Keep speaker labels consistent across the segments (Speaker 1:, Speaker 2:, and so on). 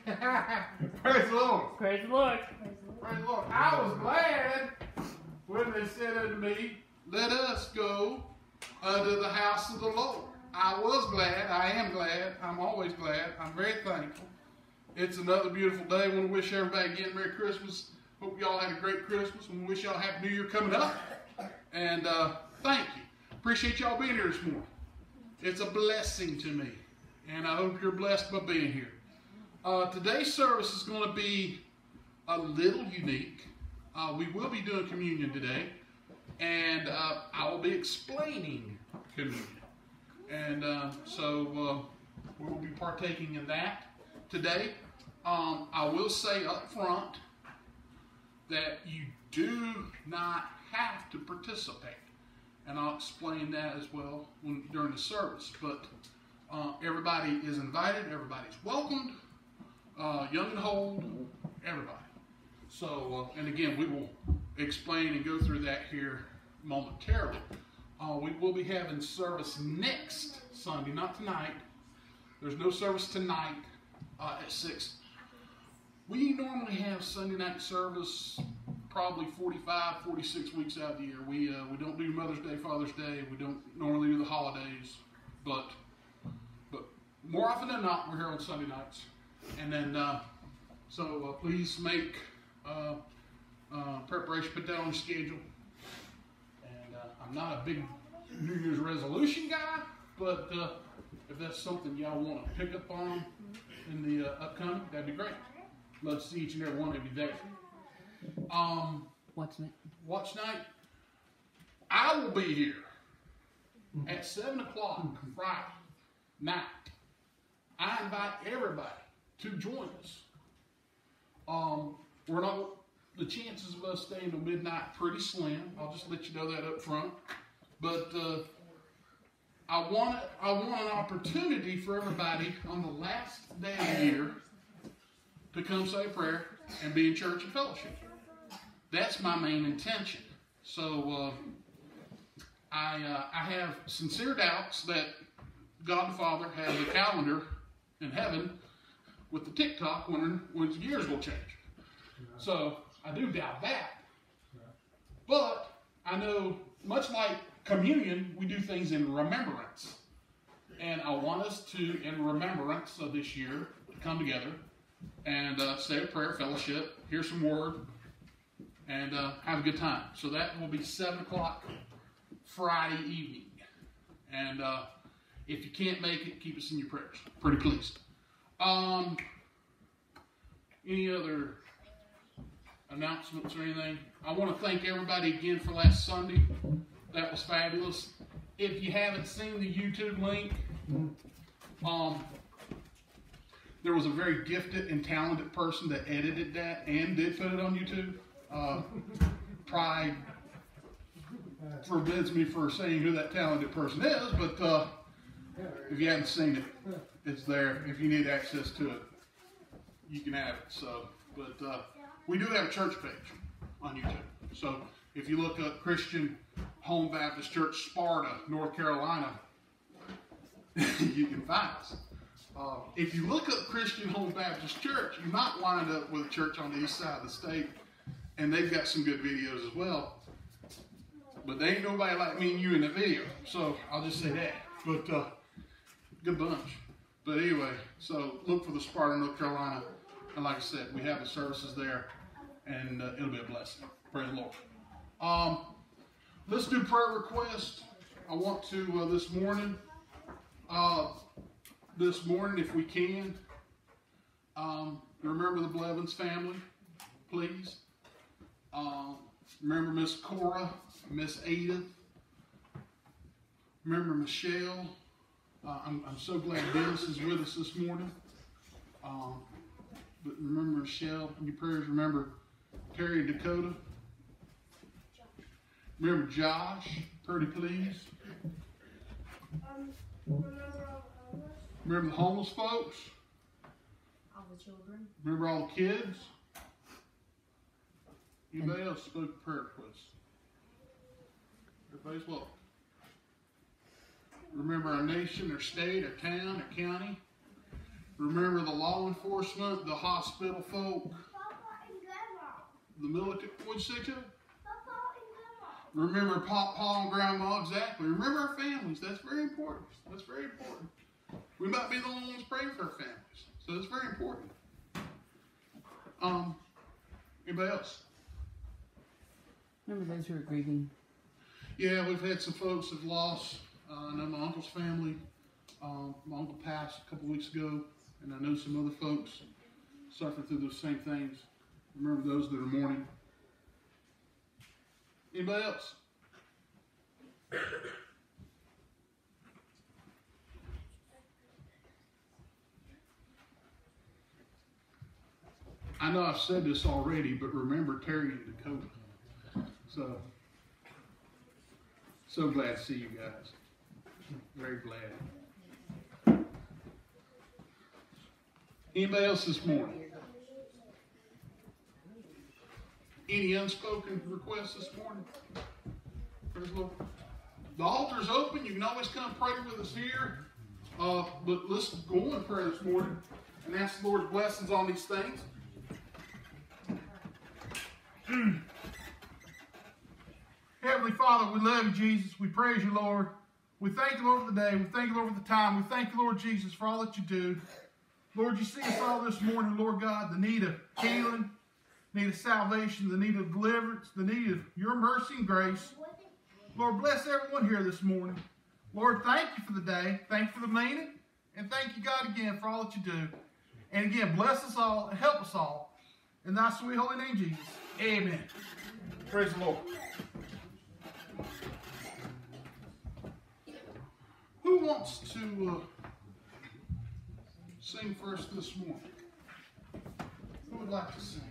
Speaker 1: Praise the Lord.
Speaker 2: Praise the Lord.
Speaker 1: Praise the Lord. I was glad when they said unto me, let us go unto the house of the Lord. I was glad. I am glad. I'm always glad. I'm very thankful. It's another beautiful day. I want to wish everybody again Merry Christmas. Hope y'all had a great Christmas. I want to wish y'all a Happy New Year coming up. And thank you. Appreciate y'all being here this morning. It's a blessing to me. And I hope you're blessed by being here. Today's service is going to be a little unique. We will be doing communion today. And I will be explaining communion. And so we will be partaking in that today. I will say up front that you do not have to participate. And I'll explain that as well during the service. But everybody is invited. Everybody's welcomed. Young and old, everybody. So, and again, we will explain and go through that here momentarily. We will be having service next Sunday, not tonight. There's no service tonight at 6. We normally have Sunday night service probably 45, 46 weeks out of the year. We don't do Mother's Day, Father's Day. We don't normally do the holidays. But more often than not, we're here on Sunday nights. And then, so please make preparation, put that on your schedule. And I'm not a big New Year's resolution guy, but if that's something y'all want to pick up on in the upcoming, that'd be great. Love to see each and every one of you there. Watch night. I will be here at 7 o'clock Friday night. I invite everybody to join us. The chances of us staying till midnight pretty slim. I'll just let you know that up front. But I want an opportunity for everybody on the last day of the year to come say a prayer and be in church and fellowship. That's my main intention. So I have sincere doubts that God the Father has a calendar in heaven with the TikTok wondering when the years will change. So I do doubt that. But I know, much like communion, we do things in remembrance. And I want us to, in remembrance of this year, come together and say a prayer, fellowship, hear some word, and have a good time. So that will be 7 o'clock Friday evening. And if you can't make it, keep us in your prayers. Pretty pleased. Any other announcements or anything? I want to thank everybody again for last Sunday. That was fabulous. If you haven't seen the YouTube link, there was a very gifted and talented person that edited that and did put it on YouTube. Pride forbids me for saying who that talented person is, but if you haven't seen it, it's there. If you need access to it, you can have it. So, but we do have a church page on YouTube. So if you look up Christian Home Baptist Church, Sparta, North Carolina, you can find us. If you look up Christian Home Baptist Church, you might wind up with a church on the east side of the state, and they've got some good videos as well. But there ain't nobody like me and you in the video, so I'll just say that. But good bunch. But anyway, so look for the Sparta, North Carolina, and like I said, we have the services there, and it'll be a blessing. Praise the Lord. Let's do prayer requests. I want to this morning, if we can, remember the Blevins family, please. Remember Miss Cora, Miss Ada. Remember Michelle. I'm so glad Dennis is with us this morning. But remember Michelle in your prayers. Remember Terry and Dakota. Remember Josh, pretty please. Remember the homeless folks.
Speaker 3: All the children.
Speaker 1: Remember all the kids. Anybody else spoke a prayer request? Everybody's welcome. Remember our nation, our state, our town, our county. Remember the law enforcement, the hospital folk, the military. What'd you say, Chuck? Remember Papa and Grandma, exactly. Remember our families. That's very important. That's very important. We might be the only ones praying for our families. So it's very important. Anybody else?
Speaker 2: Remember those who are grieving.
Speaker 1: Yeah, we've had some folks that have lost. I know my uncle's family. My uncle passed a couple weeks ago, and I know some other folks suffered through those same things. Remember those that are mourning. Anybody else? I know I've said this already, but remember Terry and Dakota. So glad to see you guys. Very glad. Anybody else this morning? Any unspoken requests this morning? Praise the Lord. The altar's open. You can always come pray with us here. But let's go in prayer this morning and ask the Lord's blessings on these things. Heavenly Father, we love you, Jesus. We praise you, Lord. We thank you, Lord, for the day. We thank you, Lord, for the time. We thank you, Lord Jesus, for all that you do. Lord, you see us all this morning, Lord God, the need of healing, the need of salvation, the need of deliverance, the need of your mercy and grace. Lord, bless everyone here this morning. Lord, thank you for the day. Thank you for the meeting. And thank you, God, again, for all that you do. And again, bless us all and help us all. In thy sweet holy name, Jesus. Amen. Praise the Lord. Who wants to sing first this morning? Who would like to sing?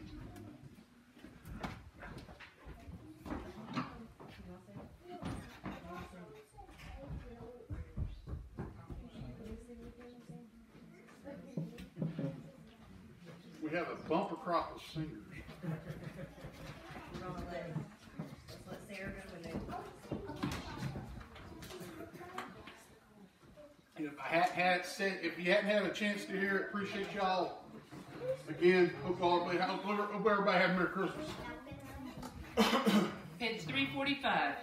Speaker 1: We have a bumper crop of singers.
Speaker 3: We're gonna let Sarah go when they.
Speaker 1: If you hadn't had a chance to hear it, appreciate y'all. Again, hope everybody had a Merry Christmas.
Speaker 2: Page 345.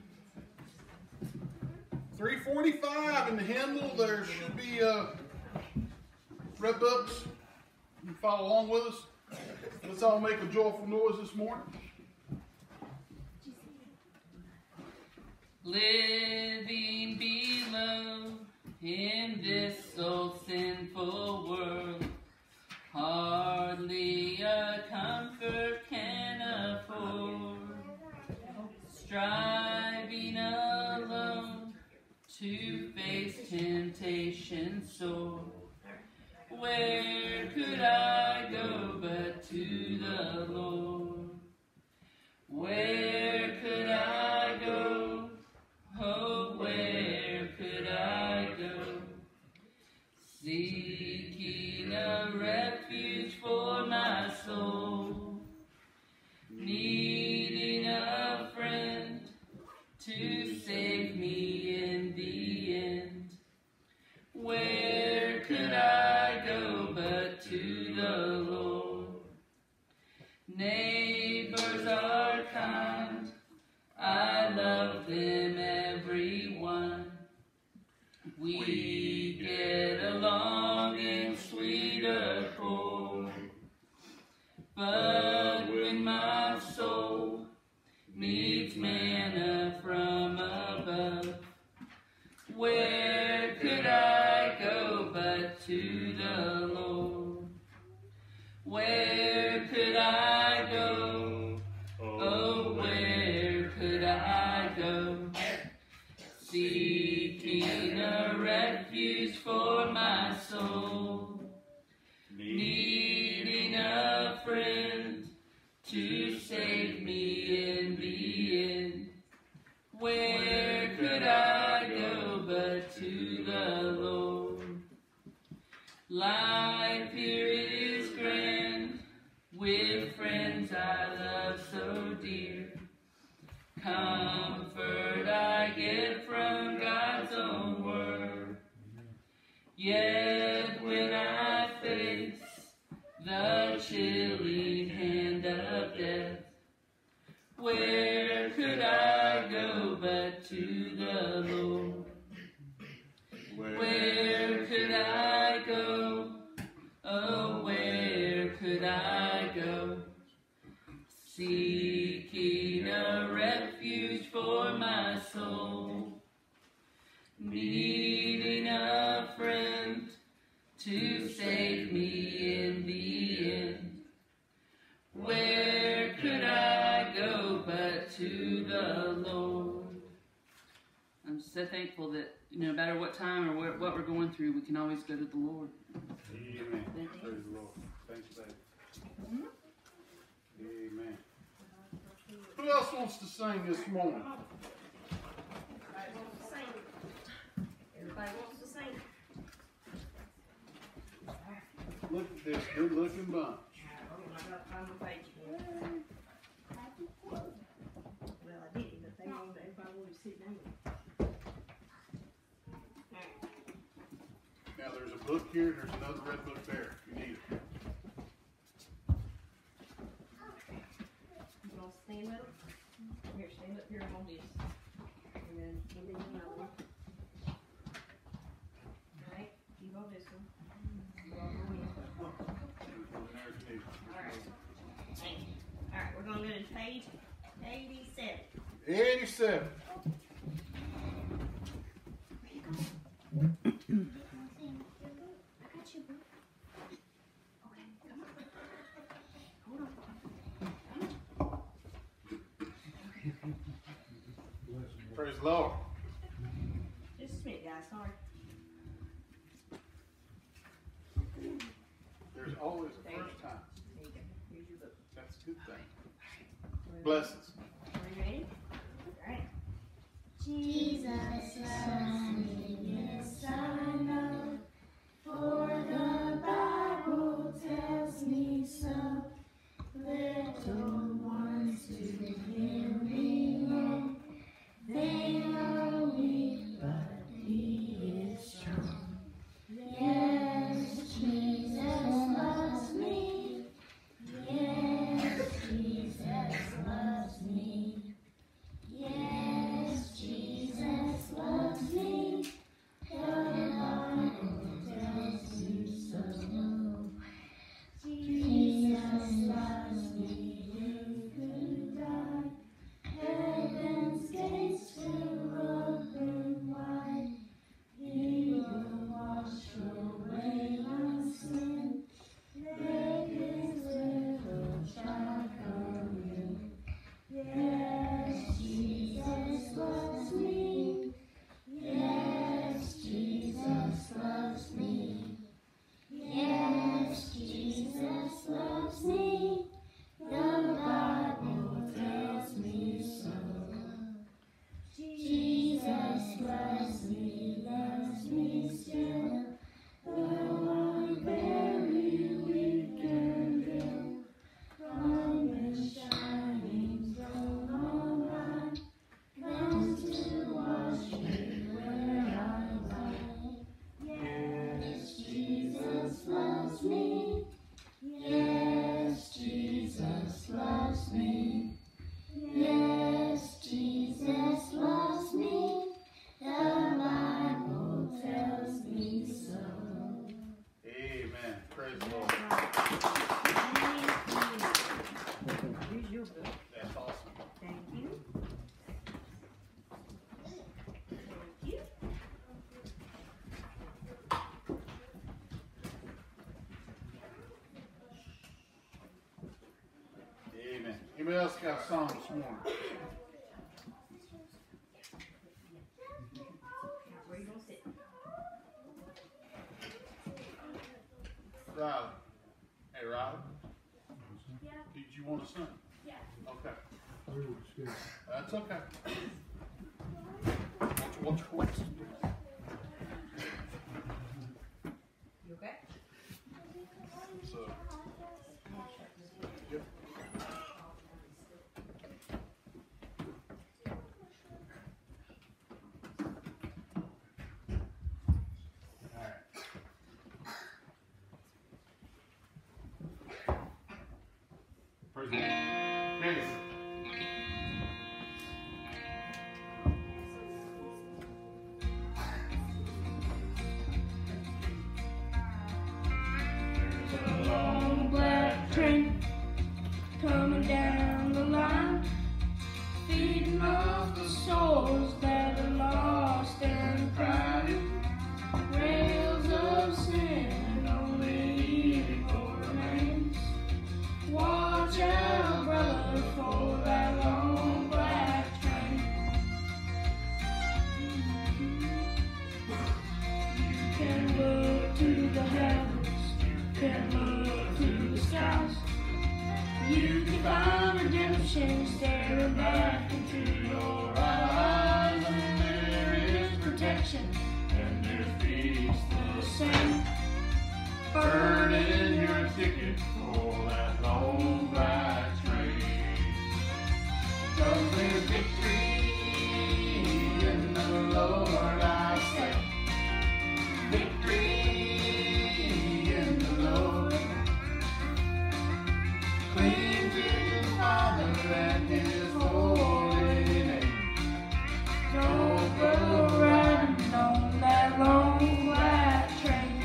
Speaker 1: 345 in the hymnal. There should be red books. You can follow along with us. Let's all make a joyful noise this morning.
Speaker 2: Living below in this so sinful world, hardly a comfort can afford. Striving alone to face temptation sore. Where could I go but to the Lord? Where could I go? Oh, where could I go? Seeking a refuge for my soul, needing a friend to save me in the end. Where could I go but to the Lord? Neighbors are kind, I love them everyone. We get along in sweet accord. But when my soul needs manna from above, where could I go but to the Lord? Where could I go? Oh, where could I go? Seeking a refuge for my soul, needing a friend to save me in the end. Where could I go but to the Lord? Life here is grand, with friends I love so dear. Comfort I get from God's own word. Yet when I the chilling hand of death. Where could I go but to the Lord? Where could I go? Oh, where could I go? Seeking a refuge for my soul, needing a friend to save me in the end. Where could I go but to the Lord? I'm so thankful that, no matter what time or what we're going through, we can always go to the Lord.
Speaker 1: Amen. Praise the Lord. Thank you, baby. Amen. Who else wants to sing this morning?
Speaker 3: Everybody wants to sing. Everybody wants to sing.
Speaker 1: Look at this good-looking bunch.
Speaker 3: Oh, I gotta find my page again. Well, I didn't, but they wanted, everybody wanted to sit down.
Speaker 1: Now there's a book here, and there's another red book there. You need it.
Speaker 3: You gonna stand up? Here, stand up here on this. And then give me another one. Alright, you go this one. You all go in. Alright. Alright, we're gonna go to page 87.
Speaker 1: 87. Praise the Lord.
Speaker 3: Just a minute, guys, sorry.
Speaker 1: There's always a first time.
Speaker 3: There you go. Here's your book.
Speaker 1: That's a good thing. Blessings.
Speaker 3: Are you ready? Alright.
Speaker 4: Jesus loves me, yes I know, for the Bible tells me so. Little ones to Him belong, they are weak, but He is strong. Yes, Jesus loves me, yes, Jesus loves me. Yes, Jesus loves me. The Bible tells me so. Jesus loves me. You could die. Heaven's gates will open wide. He will wash away my sin. Make His little child come in. Yes, Jesus loves me. Yes, Jesus loves me. Yes, Jesus loves me. The Bible tells me so. Jesus loves me still. Though I'm very weak and ill, from His shining throne on high, comes to wash me where I lie. Yes, Jesus loves me. Yes, Jesus loves me. Yes, Jesus loves me. The Bible tells me so.
Speaker 1: Amen. Praise the Lord.
Speaker 3: Here's your book.
Speaker 1: That's awesome.
Speaker 3: Thank you. Thank you.
Speaker 1: Amen. Anybody else got a song this morning?
Speaker 3: Now, where you gonna sit?
Speaker 1: Riley. Hey, Riley. Did you want to sing?
Speaker 3: Yeah.
Speaker 1: Okay. That's okay. What's your question?
Speaker 3: You okay?
Speaker 1: So, yep. All right. There you go.
Speaker 4: Long black train coming down the line, feeding off the souls that are lost and crying. Rails of sin, only evil remains. Watch out, brother, for that long black train. You can look to the heavens, you can look to the skies. You can find redemption staring back into your eyes. And there is protection, and there's peace the same.
Speaker 1: Burning your ticket for that long black train. 'Cause there's victory in the Lord, I say. Victory in the Lord. Cling to the Father and His holy name.
Speaker 4: Don't go riding on that long black train.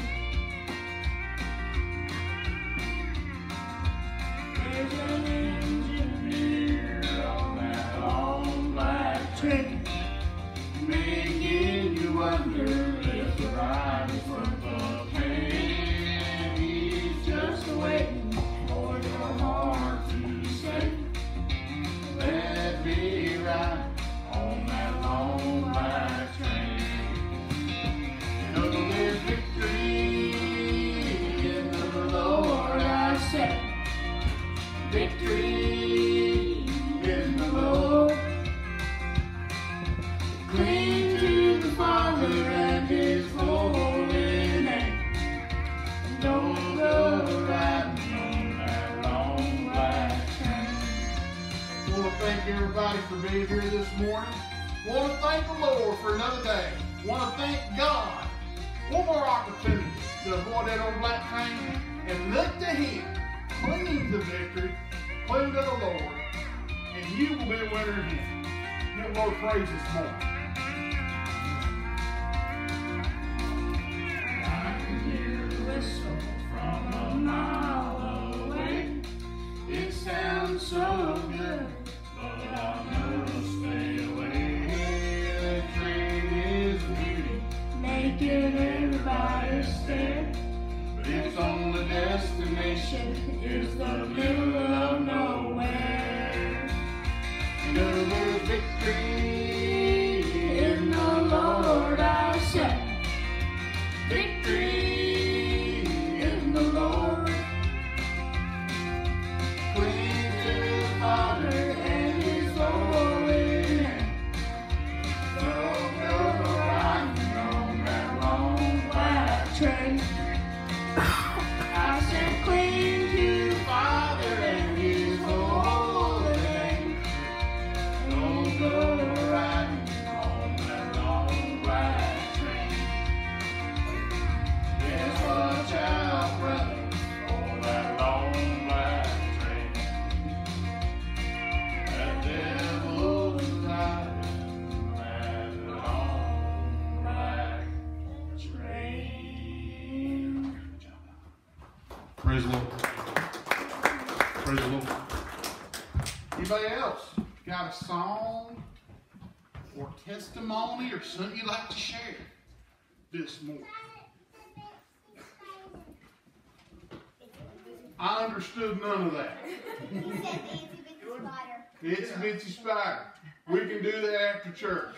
Speaker 4: There's an engineer on that long black train, making you wonder if the ride is worth the pain. He's just waiting for your heart to say,
Speaker 1: Let me ride on that long black train. You know there's victory in the Lord, I say. Victory in the Lord.
Speaker 4: cling to the Father and His holy name. Don't go riding on that long black train.
Speaker 1: I want to thank everybody for being here this morning. I want to thank the Lord for another day. I want to thank God. One more opportunity to avoid that old black train and look to Him. Cling to victory. Cling to the Lord. And you will be a winner again. Give the Lord praise this morning.
Speaker 4: I can hear the whistle from a mile away.
Speaker 1: It sounds so good, but I must stay away. That train is beauty,
Speaker 4: Making everybody stare.
Speaker 1: but its only destination
Speaker 4: Is the middle of nowhere.
Speaker 1: You know there's victory
Speaker 4: In the Lord I say,
Speaker 1: victory
Speaker 4: in the Lord.
Speaker 1: Cling to the
Speaker 4: Father
Speaker 1: Father.
Speaker 4: and His holy name. Don't go riding on that long black train. I said cling to the Father and His holy name. Don't go riding on that long black train.
Speaker 1: Yes, watch out, brother, on that long black train. That devil's riding that long black
Speaker 4: Train.
Speaker 1: Praise the Lord. Praise the Lord. Anybody else got a song or testimony or something you'd like to share this morning? I understood none of that.
Speaker 5: He said the itsy bitsy spider.
Speaker 1: It's a bitsy spider. We can do that after church.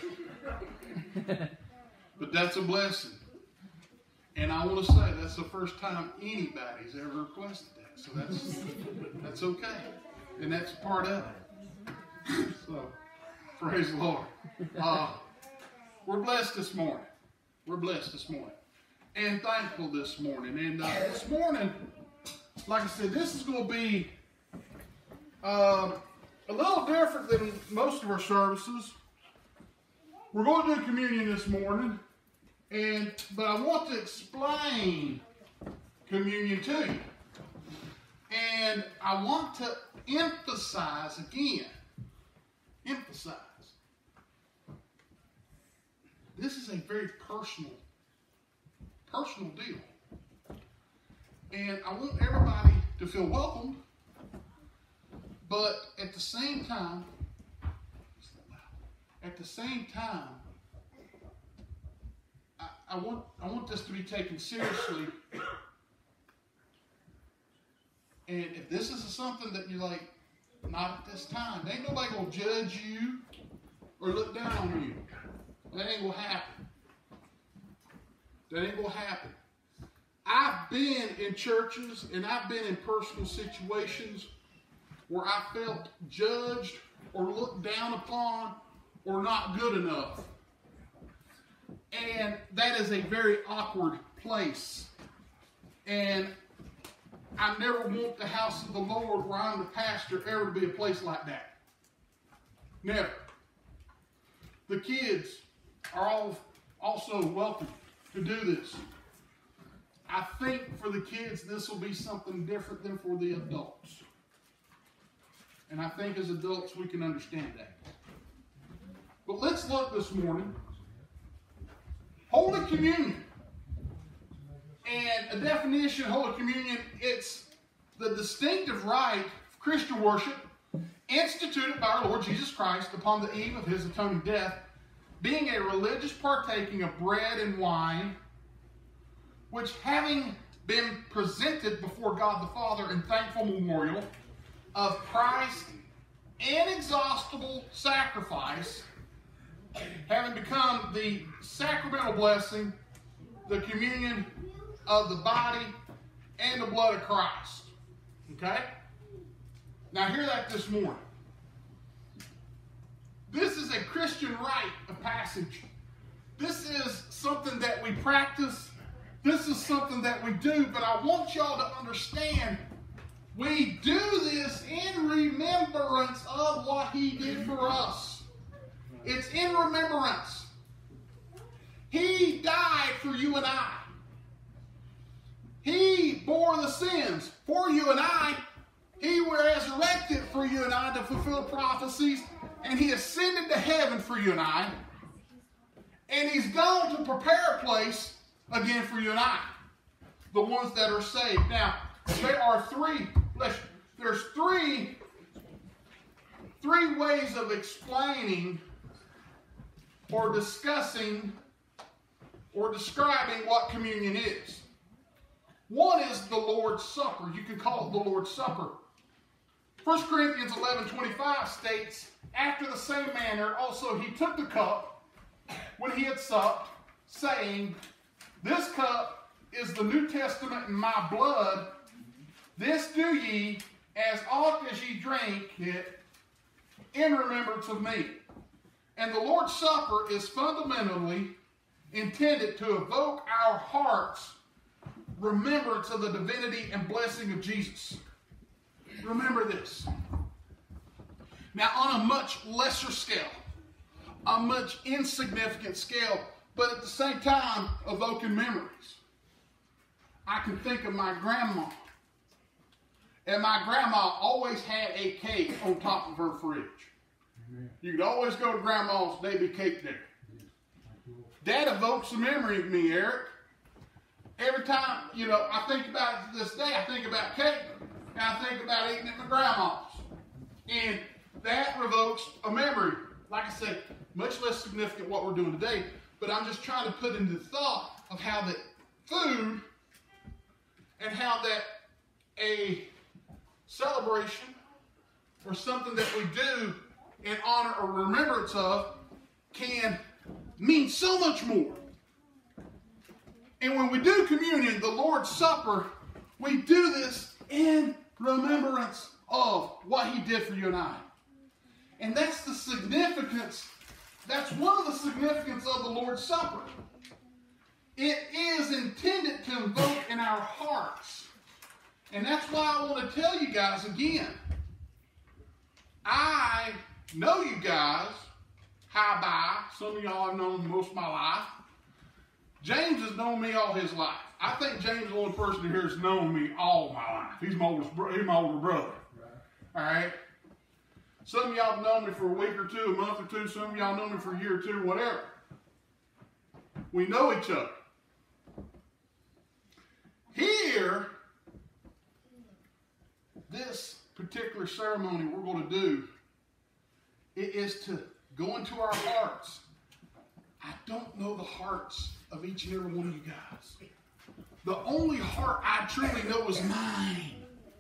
Speaker 1: But that's a blessing. And I want to say that's the first time anybody's ever requested that. So that's okay. And that's part of it. So praise the Lord. We're blessed this morning. We're blessed this morning. And thankful this morning. And this morning, like I said, this is going to be a little different than most of our services. We're going to do communion this morning, but I want to explain communion to you. And I want to emphasize again, this is a very personal deal. And I want everybody to feel welcome, but at the same time, I want this to be taken seriously. And if this is something that you're like, not at this time, ain't nobody gonna judge you or look down on you. That ain't gonna happen. That ain't gonna happen. I've been in churches and I've been in personal situations where I felt judged or looked down upon or not good enough. And that is a very awkward place. And I never want the house of the Lord where I'm the pastor ever to be a place like that. Never. The kids are all also welcome to do this. I think for the kids this will be something different than for the adults. And I think as adults we can understand that. But let's look this morning. Holy Communion. And a definition of Holy Communion, it's the distinctive rite of Christian worship instituted by our Lord Jesus Christ upon the eve of his atoning death, being a religious partaking of bread and wine, which having been presented before God the Father in thankful memorial of Christ's inexhaustible sacrifice, having become the sacramental blessing, the communion of the body and the blood of Christ. Okay? Now hear that this morning. This is a Christian rite, a passage. This is something that we practice. This is something that we do, but I want y'all to understand we do this in remembrance of what he did for us. It's in remembrance. He died for you and I. He bore the sins for you and I. He was resurrected for you and I to fulfill prophecies. And he ascended to heaven for you and I. And he's gone to prepare a place again for you and I. The ones that are saved. Now, there's three ways of explaining or discussing or describing what communion is. One is the Lord's Supper. You can call it the Lord's Supper. 1 Corinthians 11:25 states, after the same manner also he took the cup when he had supped, saying, this cup is the New Testament in my blood. This do ye as oft as ye drink it in remembrance of me. And the Lord's Supper is fundamentally intended to evoke our hearts' remembrance of the divinity and blessing of Jesus. Remember this. Now, on a much lesser scale, a much insignificant scale, but at the same time, evoking memories. I can think of my grandma. And my grandma always had a cake on top of her fridge. You could always go to grandma's, there'd be cake there. That evokes a memory of me, Eric. Every time, I think about it to this day, I think about cake, and I think about eating at my grandma's. And that evokes a memory. Like I said, much less significant what we're doing today, but I'm just trying to put into thought of how that food and how that a celebration or something that we do in honor or remembrance of can mean so much more. And when we do communion, the Lord's Supper, we do this in remembrance of what he did for you and I. And that's the significance, that's one of the significance of the Lord's Supper. It is intended to invoke in our hearts. And that's why I want to tell you guys again, I know you guys, hi bye. Some of y'all I've known most of my life. James has known me all his life. I think James is the only person here that's known me all my life. He's my older brother. All right? Some of y'all have known me for a week or two, a month or two. Some of y'all know me for a year or two, whatever. We know each other. Here, this particular ceremony we're going to do, it is to go into our hearts. I don't know the hearts of each and every one of you guys. The only heart I truly know is mine.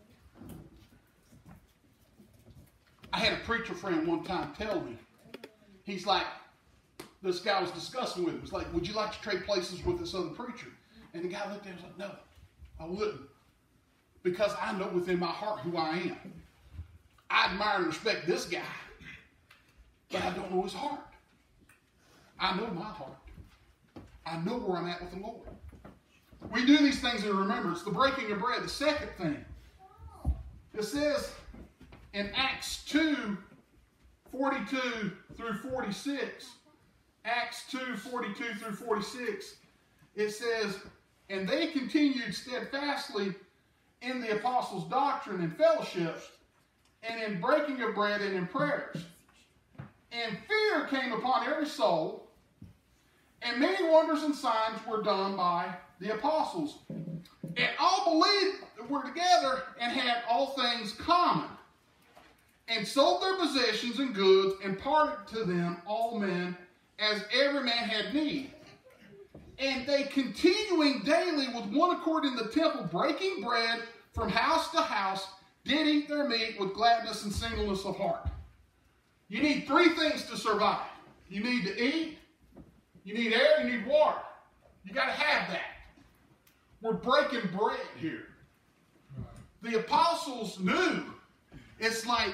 Speaker 1: I had a preacher friend one time tell me, he's like, this guy was discussing with him. He's like, would you like to trade places with this other preacher? And the guy looked at him and was like, no, I wouldn't. Because I know within my heart who I am. I admire and respect this guy, but I don't know his heart. I know my heart. I know where I'm at with the Lord. We do these things in remembrance. The breaking of bread. The second thing, it says in Acts 2:42 through 46, Acts 2:42 through 46, it says, and they continued steadfastly in the apostles' doctrine and fellowships, and in breaking of bread and in prayers. And fear came upon every soul, and many wonders and signs were done by the apostles. And all believed were together and had all things common, and sold their possessions and goods, and parted to them all men, as every man had need. And they continuing daily with one accord in the temple, breaking bread from house to house, did eat their meat with gladness and singleness of heart. You need three things to survive. You need to eat, you need air, you need water. You got to have that. We're breaking bread here. The apostles knew. It's like,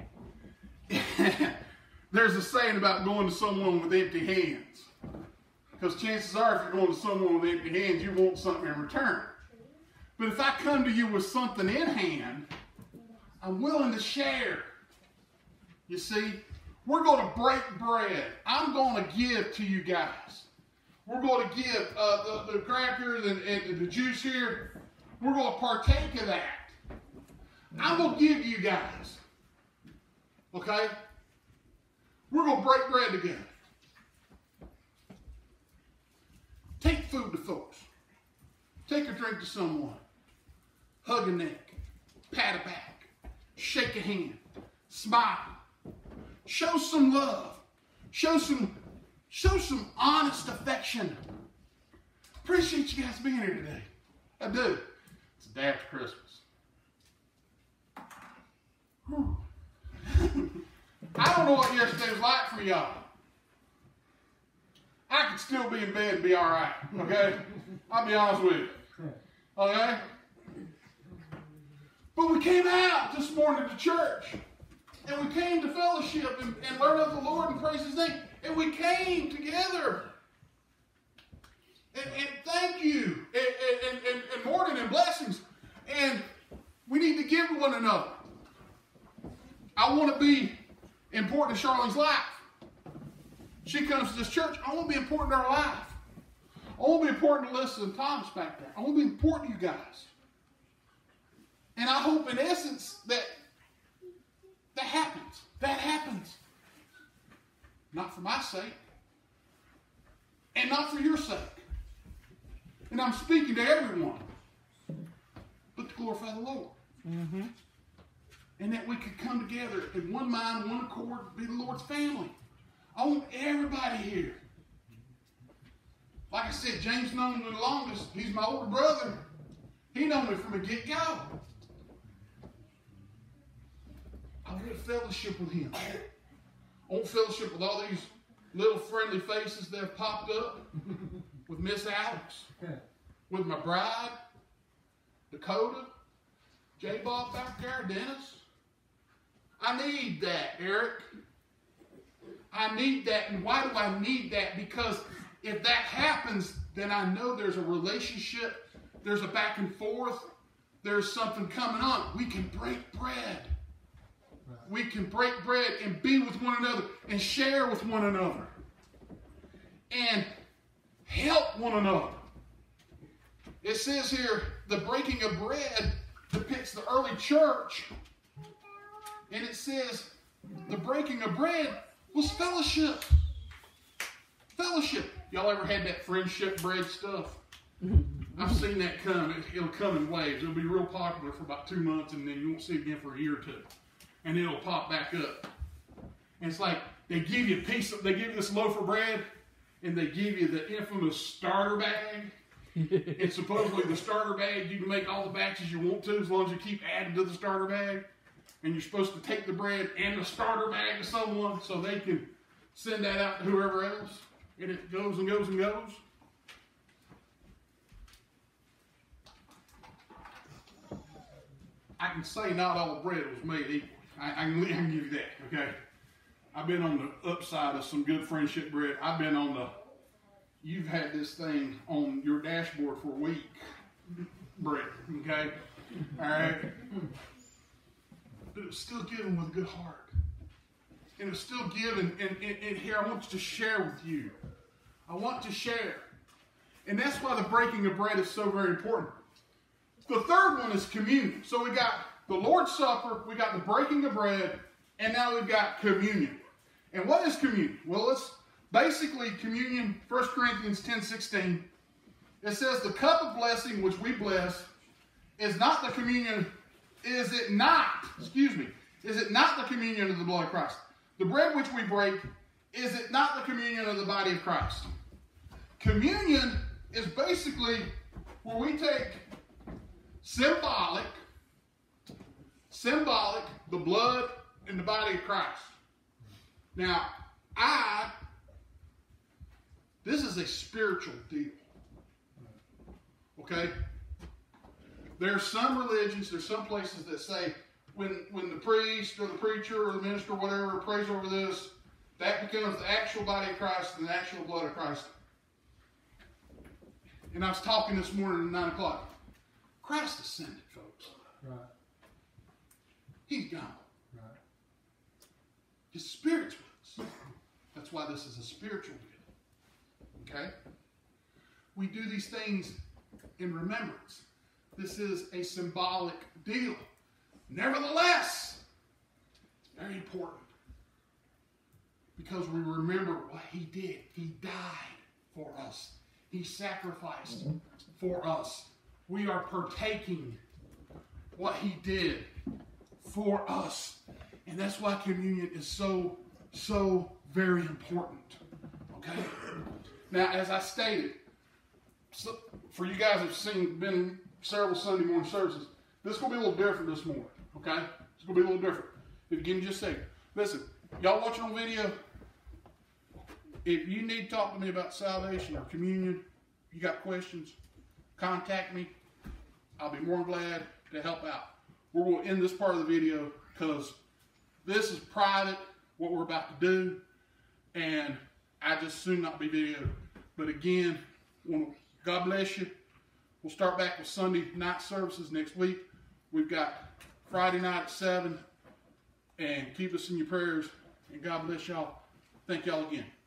Speaker 1: there's a saying about going to someone with empty hands. Because chances are, if you're going to someone with empty hands, you want something in return. But if I come to you with something in hand, I'm willing to share. You see, we're going to break bread. I'm going to give to you guys. We're going to give the crackers and the juice here. We're going to partake of that. I'm going to give you guys. Okay? We're going to break bread together. Take food to folks. Take a drink to someone. Hug a neck. Pat a back. Shake a hand. Smile. Show some love. Show some honest affection. Appreciate you guys being here today. I do. It's the day after Christmas. Whew. I don't know what yesterday was like for y'all. I could still be in bed and be all right, okay? I'll be honest with you, okay? But we came out this morning to church, and we came to fellowship and learn of the Lord and praise His name, and we came together. And thank you, and morning and blessings, and we need to give to one another. I want to be important in Charlene's life. She comes to this church. I want to be important in her life. I want to be important to Lisa and Thomas back there. I want to be important to you guys. And I hope in essence that happens. That happens. Not for my sake. And not for your sake. And I'm speaking to everyone. But to glorify the Lord. Mm-hmm. And that we could come together in one mind, one accord, be the Lord's family. I want everybody here. Like I said, James known me the longest. He's my older brother. He known me from the get-go. I want to fellowship with him. I want fellowship with all these little friendly faces that have popped up. With Miss Alex. With my bride. Dakota. J-Bob back there. Dennis. I need that, Eric. I need that. And why do I need that? Because if that happens, then I know there's a relationship, there's a back and forth, there's something coming on. We can break bread. We can break bread and be with one another and share with one another and help one another. It says here, the breaking of bread depicts the early church And it says the breaking of bread was fellowship. Fellowship. Y'all ever had that friendship bread stuff? I've seen that come. It'll come in waves. It'll be real popular for about 2 months, and then you won't see it again for a year or two. And it'll pop back up. And it's like they give you they give you this loaf of bread, and they give you the infamous starter bag. And supposedly the starter bag, you can make all the batches you want to as long as you keep adding to the starter bag. And you're supposed to take the bread and the starter bag to someone so they can send that out to whoever else. And it goes and goes and goes. I can say not all bread was made equal. I can give you that, okay? I've been on the upside of some good friendship bread. I've been on the, you've had this thing on your dashboard for a week bread, okay? All right? But it was still given with a good heart. And it was still given, and here I want to share with you. I want to share. And that's why the breaking of bread is so very important. The third one is communion. So we got the Lord's Supper, we got the breaking of bread, and now we've got communion. And what is communion? Well, it's basically communion, 1 Corinthians 10:16. It says the cup of blessing which we bless is not the communion, is it not the communion of the blood of Christ? The bread which we break, is it not the communion of the body of Christ? Communion is basically where we take symbolic, the blood and the body of Christ. Now, this is a spiritual deal. Okay? There's some religions, there's some places that say when the priest or the preacher or the minister or whatever prays over this, that becomes the actual body of Christ and the actual blood of Christ. And I was talking this morning at 9 o'clock. Christ ascended, folks.
Speaker 6: Right.
Speaker 1: He's gone.
Speaker 6: Right.
Speaker 1: His Spirit's with us. That's why this is a spiritual deal. Okay? We do these things in remembrance. This is a symbolic deal. Nevertheless, it's very important because we remember what he did. He died for us. He sacrificed for us. We are partaking what he did for us. And that's why communion is so, so very important. Okay? Now, as I stated, so for you guys who've been several Sunday morning services, this is going to be a little different this morning. Okay? It's going to be a little different. If you give me just a second. Listen, y'all watching on video, if you need to talk to me about salvation or communion, you got questions, contact me. I'll be more than glad to help out. We're going to end this part of the video because this is private, what we're about to do, and I just soon not be videoed. But again, God bless you. We'll start back with Sunday night services next week. We've got Friday night at 7, and keep us in your prayers, and God bless y'all. Thank y'all again.